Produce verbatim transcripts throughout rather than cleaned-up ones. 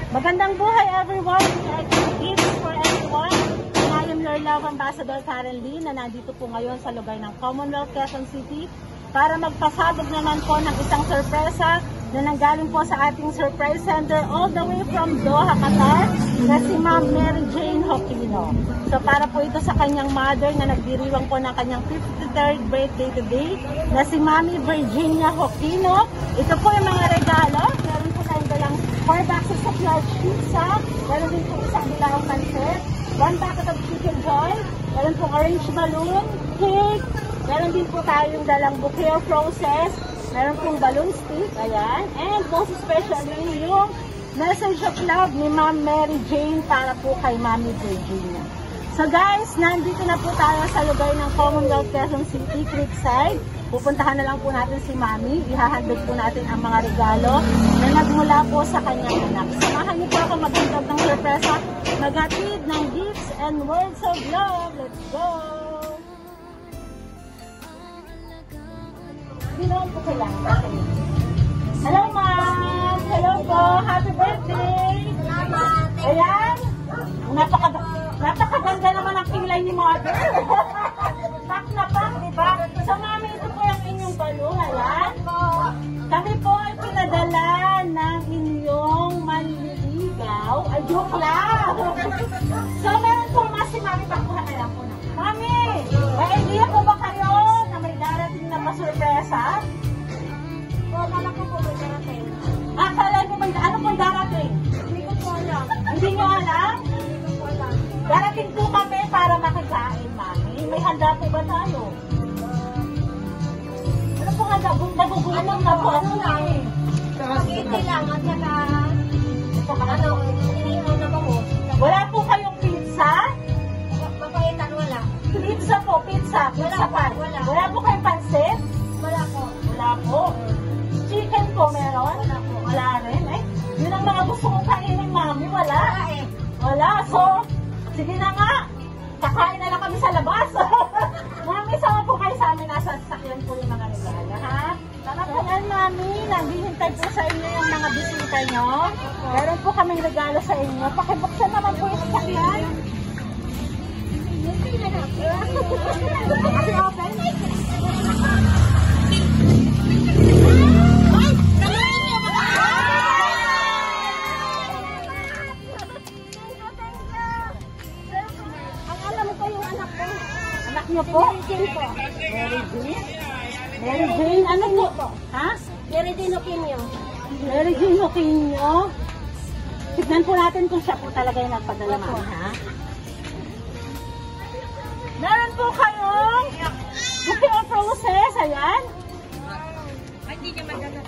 Magandang buhay everyone! Gifts for everyone! I am your love ambassador Karen Lee na nandito po ngayon sa lugar ng Commonwealth, Quezon City para magpasabog naman po ng isang sorpresa na nanggaling po sa ating surprise center all the way from Doha, Qatar na si Ma'am Mary Jane Hoquino. So para po ito sa kanyang mother na nagdiriwang po ng kanyang fifty-third birthday today na si Mami Virginia Hoquino. Ito po yung mga regalo. Meron po tayong dalang four boxes of large pizza. Meron din po isang bilahong pancit. One packet of chicken joy. Meron po orange balloon, cake. Meron din po tayong dalang bouquet of roses. Meron pong balloon stick, ayan. And most especially, yung message of love ni Ma'am Mary Jane para po kay Mami Virginia. So guys, nandito na po tayo sa lugar ng Commonwealth, Quezon City, Creekside. Pupuntahan na lang po natin si Mami. Ihahandog po natin ang mga regalo na nagmula po sa kanyang anak. Samahan niyo po ako maghandog ng sorpresa, maghatid ng gifts and words of love. Let's go! Ginoon po kailangan. Hello, Ma'am! Hello po! Happy birthday! Salamat! Ayan! Napaka, napakaganda naman ang kilay ni Mother. Pak na pak, di ba? So, Mami, ito po yung inyong balloon. Ayan. Kami po ay pinadala ng inyong manliligaw. Ay, joke lang! So, meron po mas si Mami, pakuha na lang po na. Mami! May idea po ba kayo na may darating na masurpresa? O, mama ko po may darating. Ah, kala ko may ano pong darating? Hindi ko po alam. Hindi nyo alam? Hindi ko po alam. Darating po kami para makikain, Mami. May handa po ba tayo? Ano po handa? Nagugulang na po ako na eh. Spaghetti lang at saka ano, inihaw na ba ko? Wala po kayong pizza? Papaitan, wala. Pizza po, pizza. Pizza Wala, pan. wala. Wala po kayong pansit? Wala po. Wala po. Chicken po meron? Wala po. Wala rin. Eh, yun ang mga gusto kong kainin, Mami. Wala. Wala eh. Wala. So, sige na nga. Kakain na lang kami sa labas. Mami, sama po kayo sa amin. Nasa sasakyan po yung mga regalo, ha? Tanapanan, Mami. Naghihintay po sa inyo yung mga bisita nyo. Meron po kaming regalo sa inyo. Pakibuksan naman po yung sasakyan. Kasi open. Anak niyo po? Mary Jane po. Mary Jane? Mary Jane, ano po? Ha? Mary Jane Hoquino. Mary Jane Hoquino. Tignan po natin kung siya po talaga yung nagpadala, Mami, ha? Meron po kayong bouquet of roses, ayan. Hindi niya magana.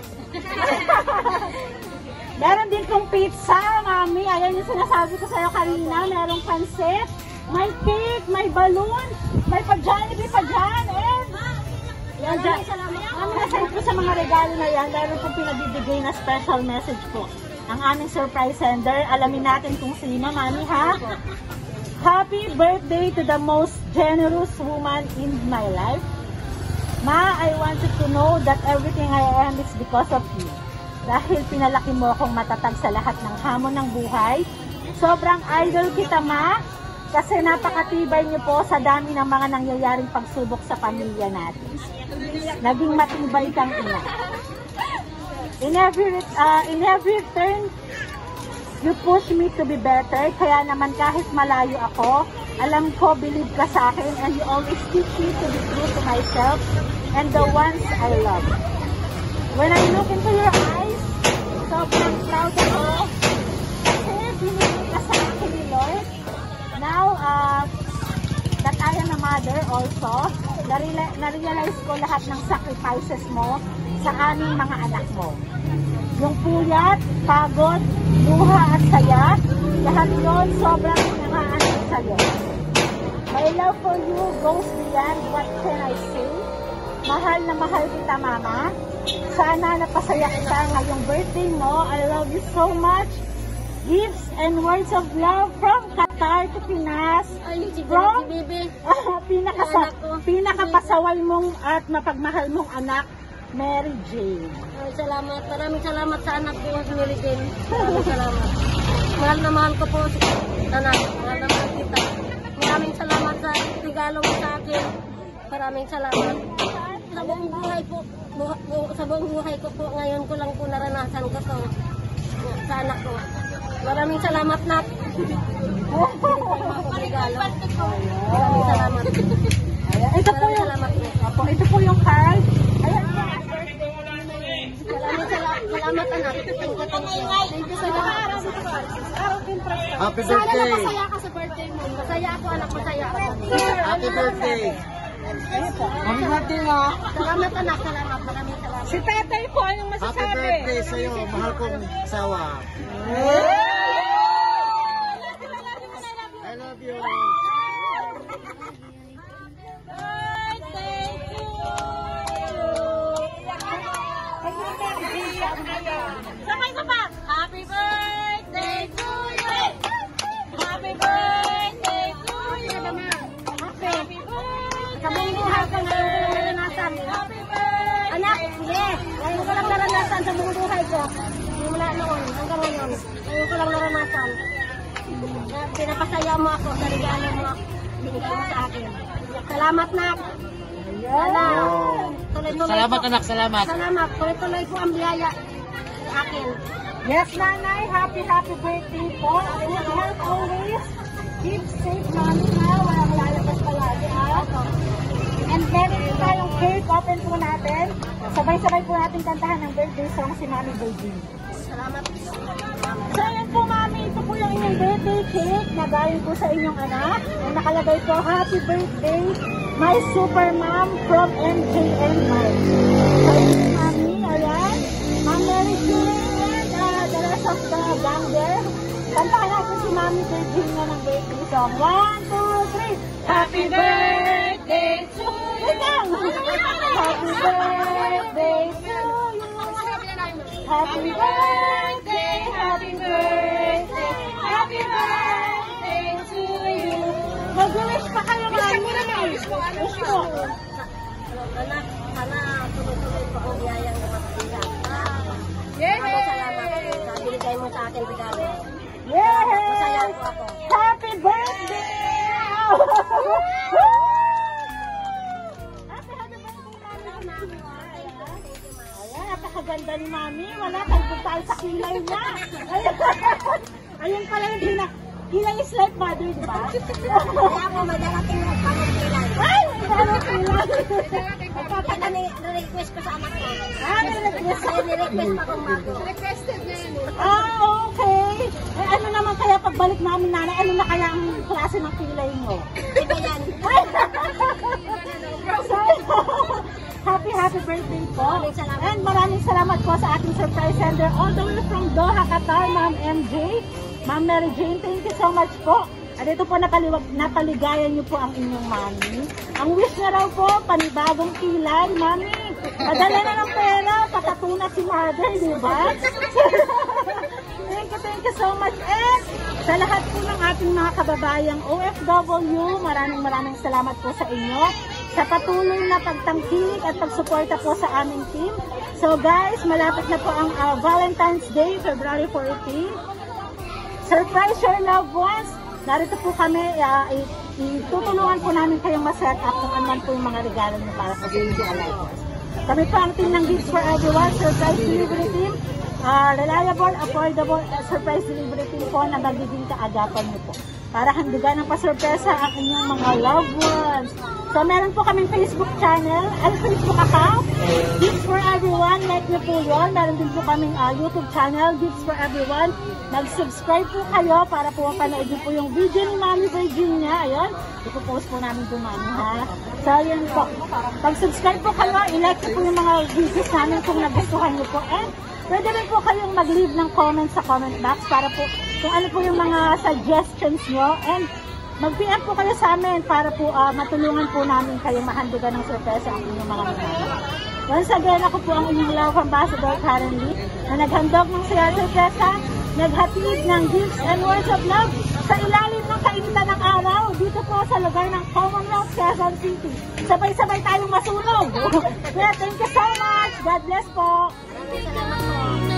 Meron din pong pizza, Mami. Ayan yung sinasabi ko sa'yo kanina. Merong pansit, may cake, may balloon, may pa-Jollibee pa dyan, and yan dyan. Mami, nasend po sa mga regalo na yan. Meron pong pinabibigay na special message po. Ang aming surprise sender. Alamin natin kung sino, Mami, ha? Happy birthday to the most generous woman in my life. Ma, I want you to know that everything I am is because of you. Dahil pinalaki mo akong matatag sa lahat ng hamon ng buhay. Sobrang idol kita, Ma. Kasi napakatibay niyo po sa dami ng mga nangyayaring pagsubok sa pamilya natin. Naging matibay kang ina. In every, uh, in every turn, you push me to be better. Kaya naman kahit malayo ako, alam ko, believe ka sa akin, and you always teach me to be true to myself and the ones I love. When I look into your eyes, sobrang proud ako. Kasi binigay ka sa akin ni Lord. Now, uh, that I am a mother also, na-realize ko lahat ng sacrifices mo sa aming mga anak mo. Yung puyat, pagod, luha at saya, lahat yun sobrang nangaanap sa'yo. My love for you goes beyond what can I say. Mahal na mahal kita, Mama. Sana napasaya kita ngayong birthday mo. I love you so much. Gifts and words of love from Qatar to Pinas. Ay, si From Baby. pinakasa, pinakapasaway mong at mapagmahal mong anak Mary Jane. Ay, salamat. Maraming salamat sa anak ko, si Mary Jane. Maraming salamat. Mahal na mahal ko po si anak. Mahal na mahal kita. Maraming salamat sa regalo mo sa akin. Maraming salamat. Sa buong buhay po, bu bu sa buong buhay ko po, ngayon ko lang po naranasan ko to sa anak ko. Maraming salamat, Nak. Regalo. Maraming salamat. Ayan, ito po yung, salamat po. Apo, ito po yung card. Ayan po. Maraming salamat, salamat anak. Thank you, thank you. Thank you sa lahat. Happy Sana birthday! masaya ka sa birthday mo. Masaya ako, anak, masaya ako. Happy birthday! Happy birthday nga! Salamat anak, salamat. Maraming salamat. Si tatay po, anong Happy masasabi? birthday sa'yo, mahal kong sawa. I love you! Sabay ko pa! Happy birthday to you! Happy birthday to you! Happy birthday! Sa buong buhay ko, ngayon ko lang naranasan. Happy birthday! Anak, yes. Ngayon ko lang naranasan sa buong buhay ko. Simula noon, hanggang ngayon. Ngayon ko lang naranasan. Na pinapasaya mo ako sa regalo mo. Binigay mo sa akin. Salamat, Nak. Sana, tuloy-tuloy Salamat po. anak, salamat! Salamat. Tuloy-tuloy po ang biyaya sa akin. Yes, Nanay. Happy, happy birthday po. Good health always. Keep safe, Mami, ha? Walang lalabas palagi, ha? And meron din tayong cake. Open po natin. Sabay-sabay po natin kantahan ng birthday song si Mami Virgin. Salamat. So, ayan po, Mami. Ito po yung inyong birthday cake na galing po sa inyong anak. Ang nakalagay po, Happy Birthday, my super mom from M J N Mike. So, yun, Mami. Ayan. Ma'am Mary Jane and uh, the rest of the gang there. Kantahan natin si Mami Virgin na ng birthday song. One, two, three. Happy birthday to you. Happy birthday to you. Happy birthday, happy birthday, happy birthday to you. Mag-wish pa kayo, Mami. Wish po. Anak, sana tuloy-tuloy pa kong biyayang mapagbigan. Yay! Salamat sa binigay mo sa akin regalo. Yay! Masaya po ako. Happy birthday! Happy, happy birthday, Mami. Ayan, napakaganda ni Mami. Wala, talbog tayo sa kilay niya. Ayan, ayun pala yung hina. Kilay is like mother, di ba? Kaya ako, may darating na pamagbilan. Ay, may darating kilay. Pagkakata ni-request ko sa anak ko. Ah, may request. Kaya ni-request pa kong bago. Ah, okay. Eh, ano naman kaya pagbalik namin, Nanay, ano na kaya ang klase ng kilay mo? Iba yan. So, happy, happy birthday po. Maraming salamat. And maraming salamat po sa ating surprise sender all the way from Doha, Qatar, Ma'am M J. Ma'am Mary Jane, thank you so much po. At ito po, napaliwag, napaligayan niyo po ang inyong mami. Ang wish niya raw po, panibagong kilay, Mami. Padala na ng pera, patatuna si mother, di ba? Thank you, thank you so much. And sa lahat po ng ating mga kababayang O F W, maraming maraming salamat po sa inyo sa patuloy na pagtangkilik at pagsuporta po sa aming team. So guys, malapit na po ang uh, Valentine's Day, February fourteenth. Surprise your loved ones. Narito po kami, uh, itutulungan po namin kayong ma-set up kung ano po yung mga regalo nyo para sa baby alive. Kami po ang team ng Gifts for Everyone, surprise delivery team. Uh, reliable, affordable, uh, surprise delivery team po na magiging kaagapan nyo po. Para handugan ng pasurpresa ang inyong mga loved ones. So, meron po kaming Facebook channel, ay Facebook account, Gifts for Everyone, like nyo po yun. Meron din po kaming uh, YouTube channel, Gifts for Everyone. Mag-subscribe po kayo para po mapanood po yung video ni Mami Virginia. Ayun, ipopost po namin po, Mami, ha? So, yun po. Pag-subscribe po kayo, i-like po yung mga videos namin kung nagustuhan nyo po. And pwede rin po kayong mag-leave ng comment sa comment box para po kung ano po yung mga suggestions nyo. And mag-P M po kayo sa amin para po uh, matulungan po namin kayong mahandugan ng sorpresa ang inyong mga mga. Once again, ako po ang inyong love ambassador, Karen Lee, na naghandog ng saya sorpresa, naghatid ng gifts and words of love sa ilalim ng kainitan ng araw. Dito po sa lugar ng Commonwealth, Quezon City. Sabay-sabay tayong masunog. Kaya thank you so much. God bless po. Maraming salamat po.